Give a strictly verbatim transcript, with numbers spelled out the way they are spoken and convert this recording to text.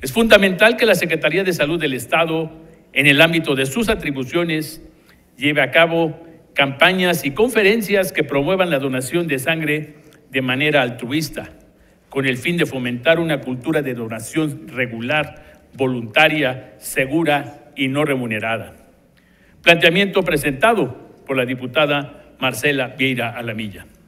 Es fundamental que la Secretaría de Salud del Estado, en el ámbito de sus atribuciones, lleve a cabo campañas y conferencias que promuevan la donación de sangre de manera altruista, con el fin de fomentar una cultura de donación regular, voluntaria, segura y no remunerada. Planteamiento presentado por la diputada Marcela Vieira Alamilla.